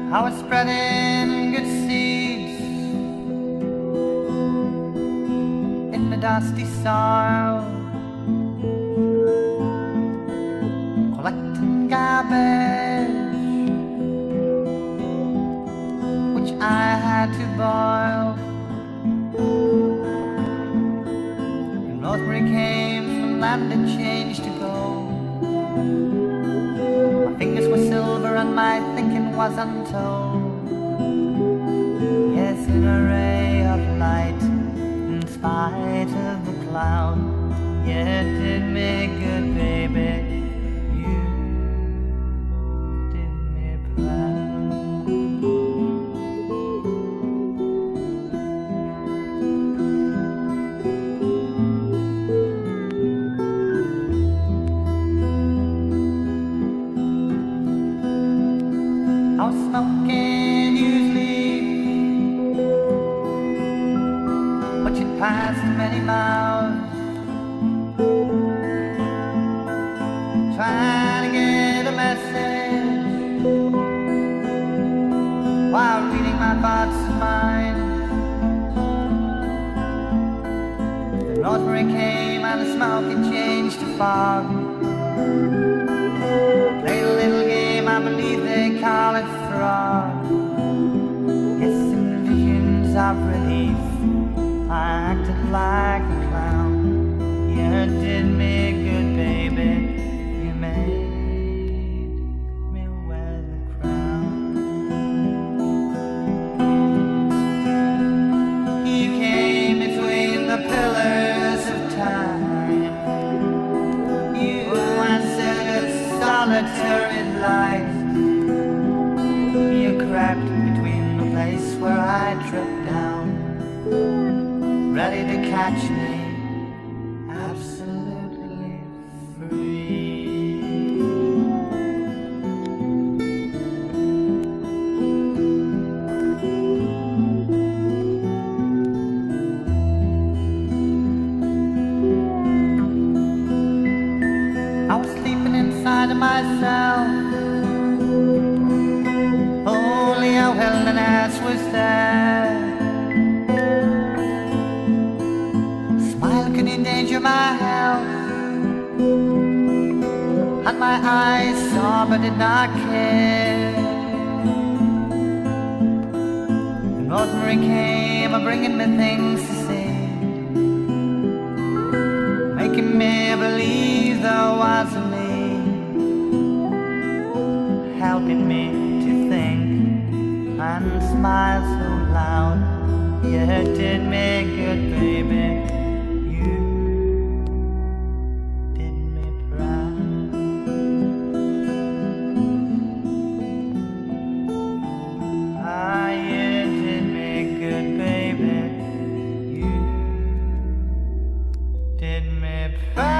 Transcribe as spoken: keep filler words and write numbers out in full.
I was spreading good seeds in the dusty soil, collecting garbage which I had to boil. And Rosemary came and landed changed to gold. My fingers were silver and my thinking was untold. Yes, an array of light in spite of the cloud. Yeah, it did me good, baby. You did me proud. I was smoking usually, but you'd passed many miles, trying to get a message while reading my thoughts of mine. Then Rosemary came and the smoke had changed to fog. Played a little game, I believe they call it fraud. Yes, in visions of relief, I acted like a clown. Yeah, it did me good, baby. You made me wear the crown. You came between the pillars of time. You answered solitary light. You crept between the place where I tripped down, ready to catch me, absolutely free. I was sleeping inside of myself. Only a wilderness was there. Smile could endanger my health, and my eyes saw but did not care. And Rosemary came a bringing me things to say, making me believe there was a me, helping me to think and smile so loud. Yeah, it did me good, baby. You did me proud. Ah, yeah, it did me good, baby. You did me proud.